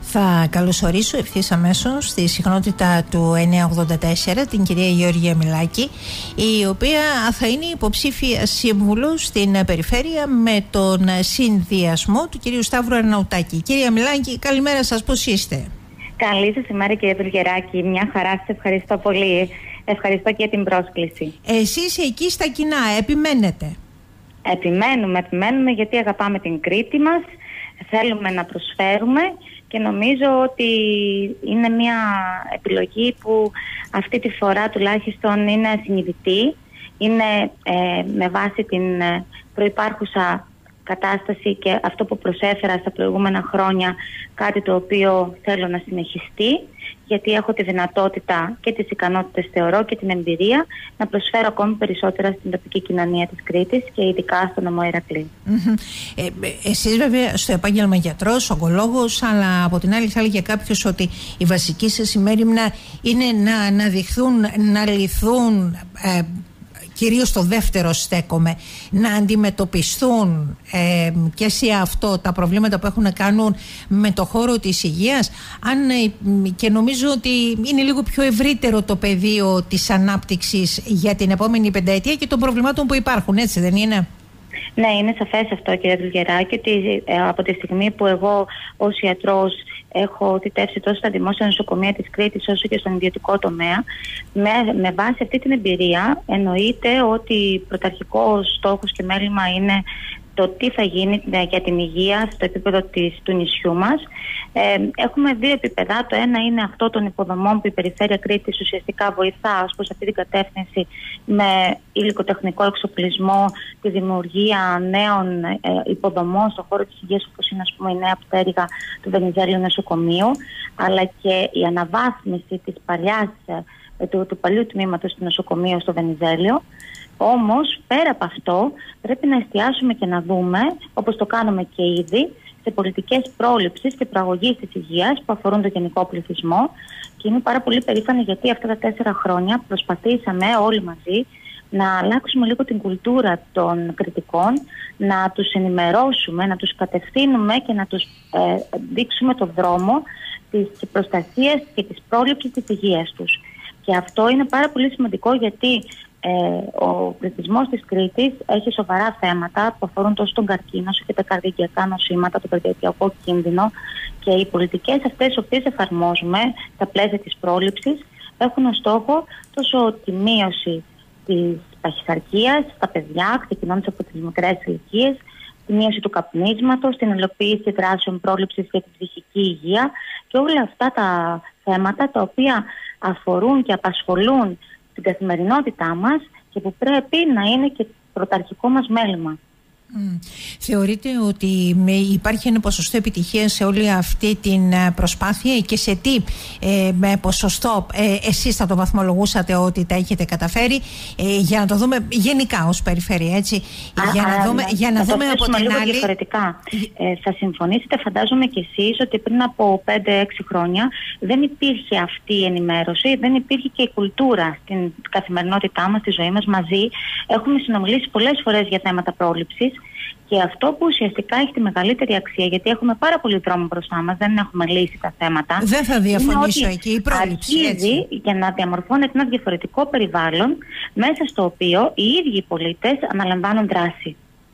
Θα καλωσορίσω ευθύς αμέσως στη συχνότητα του 984 την κυρία Γεωργία Μιλάκη, η οποία θα είναι υποψήφια σύμβουλος στην περιφέρεια με τον συνδυασμό του κυρίου Σταύρου Αρναουτάκη. Κυρία Μιλάκη, καλημέρα σας, πώς είστε? Καλή σας ημέρα, κύριε Βουλγεράκη. Μια χαρά, σας ευχαριστώ πολύ. Ευχαριστώ και για την πρόσκληση. Εσείς εκεί στα κοινά επιμένετε? Επιμένουμε γιατί αγαπάμε την Κρήτη μας, θέλουμε να προσφέρουμε και νομίζω ότι είναι μια επιλογή που αυτή τη φορά τουλάχιστον είναι συνειδητή. Είναι με βάση την προϋπάρχουσα κατάσταση και αυτό που προσέφερα στα προηγούμενα χρόνια, κάτι το οποίο θέλω να συνεχιστεί, γιατί έχω τη δυνατότητα και τις ικανότητες, θεωρώ, και την εμπειρία να προσφέρω ακόμη περισσότερα στην τοπική κοινωνία της Κρήτης και ειδικά στον νομό Ηρακλείου. Εσείς βέβαια στο επάγγελμα γιατρός, ογκολόγος, αλλά από την άλλη θα έλεγε κάποιος ότι η βασική σας ημέριμνα είναι να αναδειχθούν, να λυθούν, κυρίως στο δεύτερο στέκομαι, να αντιμετωπιστούν και σε αυτό τα προβλήματα που έχουν να κάνουν με το χώρο της υγείας, και νομίζω ότι είναι λίγο πιο ευρύτερο το πεδίο της ανάπτυξης για την επόμενη πενταετία και των προβλημάτων που υπάρχουν, έτσι δεν είναι? Ναι, είναι σαφές αυτό, κύριε Βουλγεράκη, ότι από τη στιγμή που εγώ ως ιατρός έχω θητεύσει τόσο στα δημόσια νοσοκομεία της Κρήτης όσο και στον ιδιωτικό τομέα, με βάση αυτή την εμπειρία εννοείται ότι πρωταρχικός στόχος και μέλημα είναι το τι θα γίνει για την υγεία στο επίπεδο του νησιού μας. Έχουμε δύο επίπεδα. Το ένα είναι αυτό των υποδομών που η Περιφέρεια Κρήτης ουσιαστικά βοηθά ως προς αυτή την κατεύθυνση με υλικοτεχνικό εξοπλισμό, τη δημιουργία νέων υποδομών στον χώρο της υγείας, όπως είναι, ας πούμε, η νέα πτέρυγα του Βενιζέλιου νοσοκομείου, αλλά και η αναβάθμιση της του παλιού τμήματος του νοσοκομείου στο Βενιζέλιο. Όμως, πέρα από αυτό, πρέπει να εστιάσουμε και να δούμε, όπως το κάνουμε και ήδη, σε πολιτικές πρόληψης και προαγωγής της υγείας που αφορούν τον γενικό πληθυσμό. Και είμαι πάρα πολύ περήφανη γιατί αυτά τα 4 χρόνια προσπαθήσαμε όλοι μαζί να αλλάξουμε λίγο την κουλτούρα των κριτικών, να τους ενημερώσουμε, να τους κατευθύνουμε και να τους δείξουμε το δρόμο της προστασίας και της πρόληψης της υγείας τους. Και αυτό είναι πάρα πολύ σημαντικό γιατί ο πληθυσμός της Κρήτης έχει σοβαρά θέματα που αφορούν τόσο τον καρκίνο όσο και τα καρδιακά νοσήματα, τον καρδιακό κίνδυνο, και οι πολιτικές αυτές τις οποίες εφαρμόζουμε στα πλαίσια της πρόληψης έχουν ως στόχο τόσο τη μείωση της παχυσαρκίας στα παιδιά, ξεκινώντας από τις μικρές ηλικίες, τη μείωση του καπνίσματος, την υλοποίηση δράσεων πρόληψης για την ψυχική υγεία και όλα αυτά τα θέματα τα οποία αφορούν και απασχολούν την καθημερινότητά μας και που πρέπει να είναι και πρωταρχικό μας μέλημα. Θεωρείτε ότι υπάρχει ένα ποσοστό επιτυχίας σε όλη αυτή την προσπάθεια και σε τι ποσοστό εσείς θα το βαθμολογούσατε ότι τα έχετε καταφέρει, για να το δούμε γενικά ως περιφέρεια, έτσι, για να δούμε από την άλλη διαφορετικά. Θα συμφωνήσετε, φαντάζομαι και εσείς, ότι πριν από 5-6 χρόνια δεν υπήρχε αυτή η ενημέρωση, δεν υπήρχε και η κουλτούρα στην καθημερινότητά μας, στη ζωή μας μαζί. Έχουμε συνομιλήσει πολλές φορές για θέματα πρόληψης. Και αυτό που ουσιαστικά έχει τη μεγαλύτερη αξία, γιατί έχουμε πάρα πολύ δρόμο μπροστά μας, δεν έχουμε λύσει τα θέματα. Δεν θα διαφωνήσω εκεί, η πρόληψη. Αρχίζει για να διαμορφώνεται ένα διαφορετικό περιβάλλον, μέσα στο οποίο οι ίδιοι οι πολίτες αναλαμβάνουν δράση.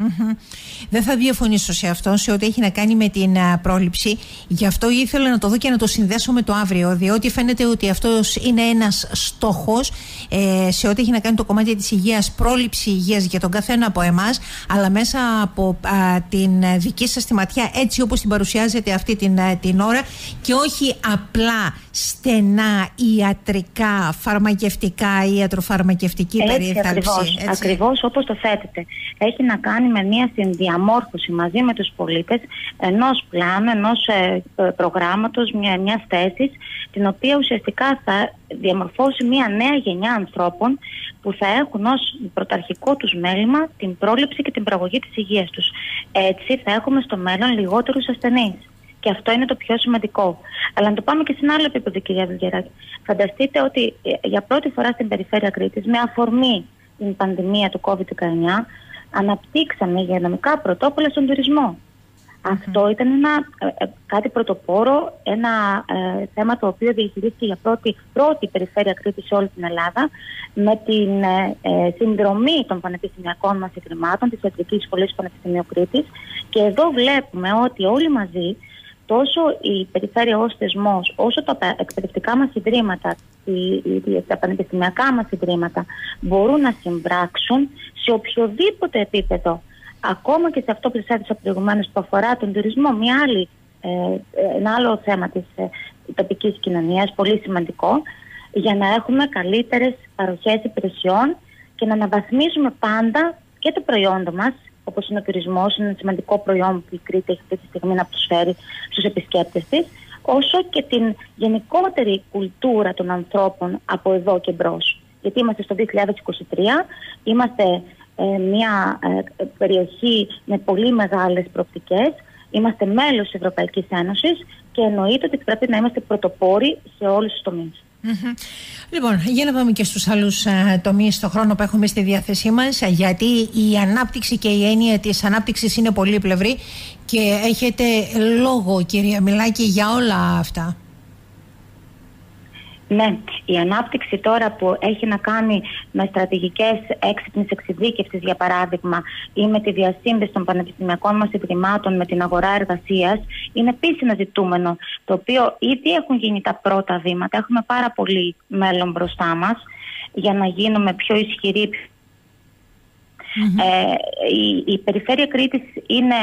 Δεν θα διαφωνήσω σε αυτό, σε ό,τι έχει να κάνει με την πρόληψη. Γι' αυτό ήθελα να το δω και να το συνδέσω με το αύριο, διότι φαίνεται ότι αυτός είναι ένας στόχος σε ό,τι έχει να κάνει το κομμάτι της υγείας, πρόληψη υγείας για τον καθένα από εμάς, αλλά μέσα από την δική σας τη ματιά, έτσι όπως την παρουσιάζετε αυτή την ώρα, και όχι απλά στενά ιατρικά, φαρμακευτικά, ιατροφαρμακευτική περίθαλψη. Ακριβώς όπως το θέτετε. Έχει να κάνει με μια συνδιαμόρφωση μαζί με τους πολίτες ενός πλάνου, ενός προγράμματος, μιας θέσης, την οποία ουσιαστικά θα διαμορφώσει μια νέα γενιά ανθρώπων που θα έχουν ως πρωταρχικό τους μέλημα την πρόληψη και την προαγωγή της υγείας τους. Έτσι θα έχουμε στο μέλλον λιγότερους ασθενείς. Και αυτό είναι το πιο σημαντικό. Αλλά να το πάμε και σε ένα άλλο επίπεδο, κυρία Βουλγεράκη. Φανταστείτε ότι για πρώτη φορά στην περιφέρεια Κρήτης, με αφορμή την πανδημία του COVID-19, αναπτύξαμε υγειονομικά πρωτόκολλα στον τουρισμό. Αυτό ήταν κάτι πρωτοπόρο, ένα θέμα το οποίο διαχειρίστηκε για πρώτη περιφέρεια Κρήτης σε όλη την Ελλάδα, με την συνδρομή των πανεπιστημιακών μας ιδρυμάτων, της Ιατρικής Σχολής του Πανεπιστημίου Κρήτης. Και εδώ βλέπουμε ότι όλοι μαζί, τόσο η περιφέρεια ως θεσμός, όσο τα εκπαιδευτικά μας ιδρύματα, τα πανεπιστημιακά μας ιδρύματα μπορούν να συμπράξουν σε οποιοδήποτε επίπεδο, ακόμα και σε αυτό που σας έδωσα προηγουμένως που αφορά τον τουρισμό, ένα άλλο θέμα της τοπικής κοινωνίας, πολύ σημαντικό, για να έχουμε καλύτερες παροχές υπηρεσιών και να αναβαθμίσουμε πάντα και το προϊόντο μας, όπως είναι ο τουρισμός, είναι ένα σημαντικό προϊόν που η Κρήτη έχει αυτή τη στιγμή να προσφέρει στους επισκέπτες της, όσο και την γενικότερη κουλτούρα των ανθρώπων από εδώ και μπρος. Γιατί είμαστε στο 2023, είμαστε μια περιοχή με πολύ μεγάλες προοπτικές, είμαστε μέλος της Ευρωπαϊκής Ένωσης και εννοείται ότι πρέπει να είμαστε πρωτοπόροι σε όλους τους τομείς. Λοιπόν, για να πάμε και στους άλλους τομείς στον χρόνο που έχουμε στη διάθεσή μας, γιατί η ανάπτυξη και η έννοια της ανάπτυξης είναι πολύπλευρη και έχετε λόγο, κυρία Μιλάκη, για όλα αυτά. Ναι, η ανάπτυξη τώρα που έχει να κάνει με στρατηγικές έξυπνης εξειδίκευσης, για παράδειγμα, ή με τη διασύνδεση των πανεπιστημιακών μας ιδρυμάτων με την αγορά εργασίας, είναι επίσης ένα ζητούμενο, το οποίο ήδη έχουν γίνει τα πρώτα βήματα. Έχουμε πάρα πολύ μέλλον μπροστά μας για να γίνουμε πιο ισχυροί. Η περιφέρεια Κρήτης είναι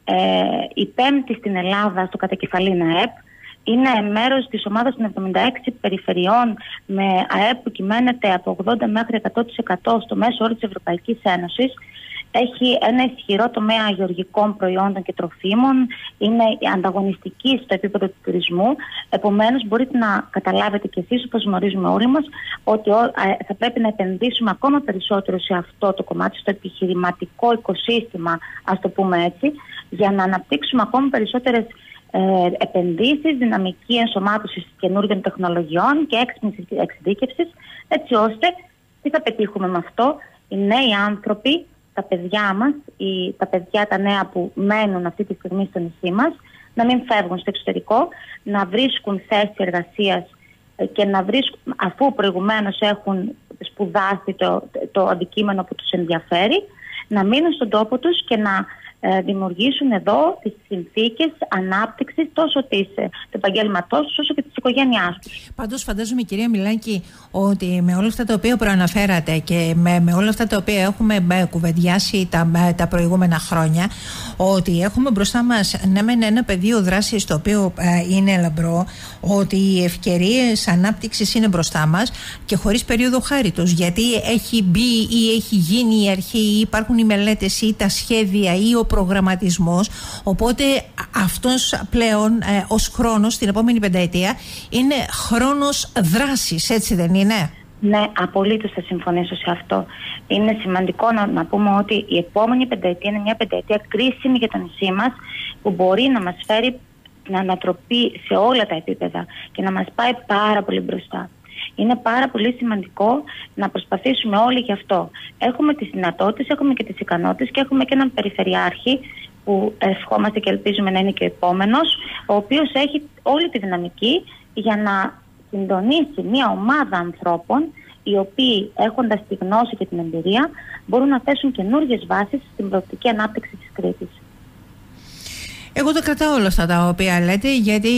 η πέμπτη στην Ελλάδα στο κατακεφαλήν ΑΕΠ. Είναι μέρος της ομάδας των 76 περιφερειών με ΑΕΠ που κυμαίνεται από 80 μέχρι 100% στο μέσο όρο της Ευρωπαϊκής Ένωσης. Έχει ένα ισχυρό τομέα γεωργικών προϊόντων και τροφίμων. Είναι ανταγωνιστική στο επίπεδο του τουρισμού. Επομένως, μπορείτε να καταλάβετε κι εσείς, όπως γνωρίζουμε όλοι μας, ότι θα πρέπει να επενδύσουμε ακόμα περισσότερο σε αυτό το κομμάτι, στο επιχειρηματικό οικοσύστημα, ας το πούμε έτσι, για να αναπτύξουμε ακόμα περισσότερες επενδύσεις, δυναμική ενσωμάτωση καινούργιων τεχνολογιών και έξυπνης εξειδίκευσης, έτσι ώστε τι θα πετύχουμε με αυτό? Οι νέοι άνθρωποι, τα παιδιά μας, τα νέα που μένουν αυτή τη στιγμή στο νησί μας, να μην φεύγουν στο εξωτερικό, να βρίσκουν θέση εργασίας και να βρίσκουν, αφού προηγουμένως έχουν σπουδάσει το αντικείμενο που τους ενδιαφέρει, να μείνουν στον τόπο τους και να δημιουργήσουν εδώ τις συνθήκες ανάπτυξης τόσο του επαγγέλματός τους όσο και της οικογένειάς τους. Πάντως φαντάζομαι, κυρία Μιλάκη, ότι με όλα αυτά τα οποία προαναφέρατε και με όλα αυτά τα οποία έχουμε κουβεντιάσει τα προηγούμενα χρόνια, ότι έχουμε μπροστά μας ένα πεδίο δράσης το οποίο είναι λαμπρό, ότι οι ευκαιρίες ανάπτυξης είναι μπροστά μας και χωρίς περίοδο χάριτος, γιατί έχει μπει ή έχει γίνει η αρχή ή υπάρχουν οι μελέτες ή τα σχέδια ή ο προγραμματισμός, οπότε αυτός πλέον ως χρόνος στην επόμενη πενταετία είναι χρόνος δράσης, έτσι δεν είναι? Ναι, απολύτως θα συμφωνήσω σε αυτό. Είναι σημαντικό να πούμε ότι η επόμενη πενταετία είναι μια πενταετία κρίσιμη για το νησί μας, που μπορεί να μας φέρει την ανατροπή σε όλα τα επίπεδα και να μας πάει πάρα πολύ μπροστά. Είναι πάρα πολύ σημαντικό να προσπαθήσουμε όλοι γι' αυτό. Έχουμε τις δυνατότητες, έχουμε και τις ικανότητες και έχουμε και έναν περιφερειάρχη που ευχόμαστε και ελπίζουμε να είναι και ο επόμενος, ο οποίος έχει όλη τη δυναμική για να συντονίσει μια ομάδα ανθρώπων οι οποίοι, έχοντας τη γνώση και την εμπειρία, μπορούν να θέσουν καινούργιες βάσεις στην προοπτική ανάπτυξη της Κρήτης. Εγώ τα κρατάω όλα αυτά τα οποία λέτε, γιατί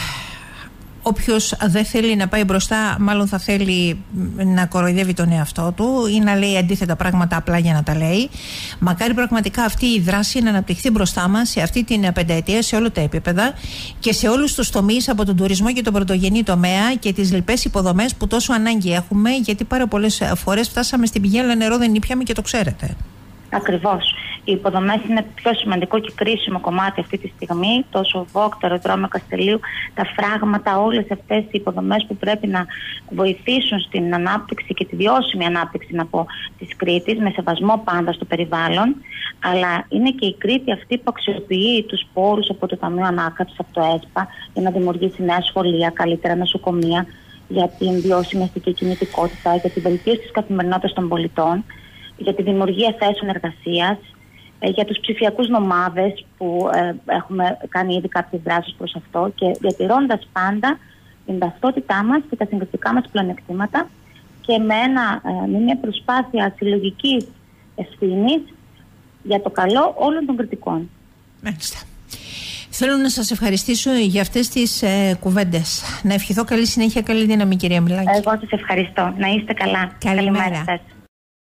όποιος δεν θέλει να πάει μπροστά, μάλλον θα θέλει να κοροϊδεύει τον εαυτό του ή να λέει αντίθετα πράγματα απλά για να τα λέει. Μακάρι πραγματικά αυτή η δράση να αναπτυχθεί μπροστά μας σε αυτή την πενταετία, σε όλα τα επίπεδα και σε όλους τους τομείς, από τον τουρισμό και τον πρωτογενή τομέα και τις λοιπές υποδομές που τόσο ανάγκη έχουμε, γιατί πάρα πολλές φορές φτάσαμε στην πηγή, αλλά νερό δεν ήπιαμε και το ξέρετε. Ακριβώς. Οι υποδομές είναι πιο σημαντικό και κρίσιμο κομμάτι αυτή τη στιγμή. Τόσο ΒΟΚ, το αεροδρόμιο Καστελίου, τα φράγματα, όλες αυτές οι υποδομές που πρέπει να βοηθήσουν στην ανάπτυξη και τη βιώσιμη ανάπτυξη, να πω, της Κρήτης, με σεβασμό πάντα στο περιβάλλον. Αλλά είναι και η Κρήτη αυτή που αξιοποιεί τους πόρους από το Ταμείο Ανάκαμψης, από το ΕΣΠΑ, για να δημιουργήσει νέα σχολεία, καλύτερα νοσοκομεία, για την βιώσιμη αστική κινητικότητα, για την βελτίωση της καθημερινότητας των πολιτών, για τη δημιουργία θέσεων εργασίας, για τους ψηφιακούς νομάδες που έχουμε κάνει ήδη κάποιες δράσεις προς αυτό και διατηρώντας πάντα την ταυτότητά μας και τα συγκριτικά μας πλεονεκτήματα και με μια προσπάθεια συλλογικής ευθύνης για το καλό όλων των κριτικών. Μάλιστα. Θέλω να σας ευχαριστήσω για αυτές τις κουβέντες. Να ευχηθώ καλή συνέχεια, καλή δύναμη, κυρία Μιλάκη. Εγώ σας ευχαριστώ. Να είστε καλά. Καλημέρα σας.